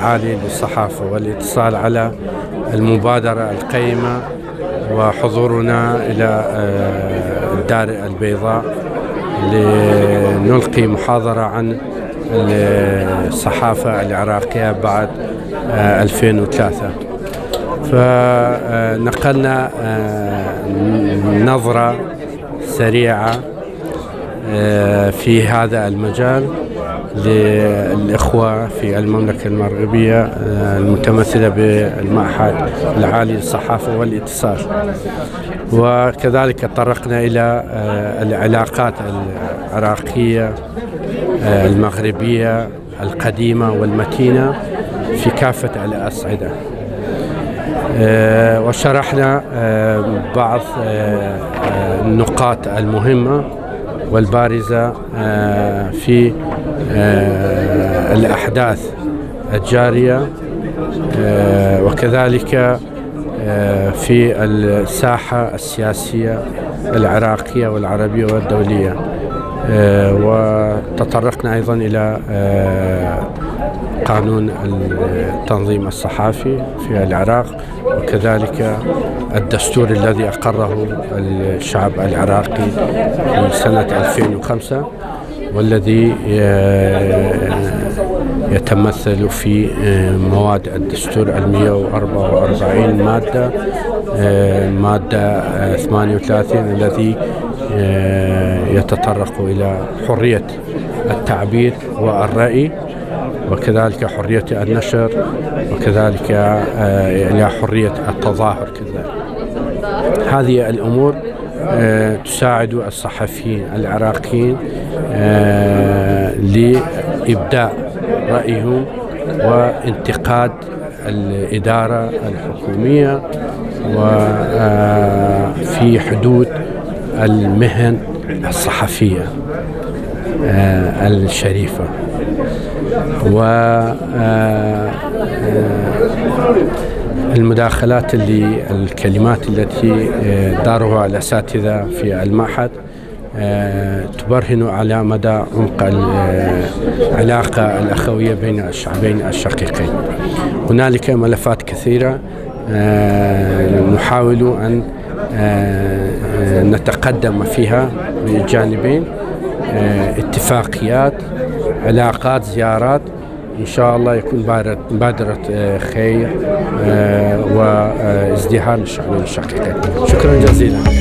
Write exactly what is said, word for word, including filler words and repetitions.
العالي للصحافة والاتصال على المبادرة القيمة وحضورنا إلى الدار البيضاء لنلقي محاضرة عن الصحافة العراقية بعد ألفين وثلاثة. فنقلنا نظرة سريعة في هذا المجال للإخوة في المملكة المغربية المتمثلة بالمعهد العالي للصحافة والاتصال، وكذلك تطرقنا إلى العلاقات العراقية المغربية القديمة والمتينة في كافة الأصعدة، وشرحنا بعض النقاط المهمة والبارزة في الأحداث الجارية، وكذلك في الساحة السياسية العراقية والعربية والدولية، وتطرقنا أيضا إلى قانون التنظيم الصحافي في العراق، وكذلك الدستور الذي أقره الشعب العراقي في سنة ألفين وخمسة، والذي يتمثل في مواد الدستور المئة وأربعة وأربعين مادة، مادة ثمانية وثلاثين الذي يتطرق إلى حرية التعبير والرأي، وكذلك حرية النشر، وكذلك إلى حرية التظاهر. كذلك هذه الأمور تساعد الصحفيين العراقيين لإبداء رأيهم وانتقاد الإدارة الحكومية وفي حدود المهن الصحفية الشريفة. والمداخلات اللي الكلمات التي دارها الأساتذة في المعهد تبرهن على مدى عمق العلاقة الأخوية بين الشعبين الشقيقين. هنالك ملفات كثيرة نحاول أن نتقدم فيها بالجانبين، اتفاقيات، علاقات، زيارات، إن شاء الله يكون بادرة خير وازدهار للشعبين الشقيقين. شكرا جزيلا.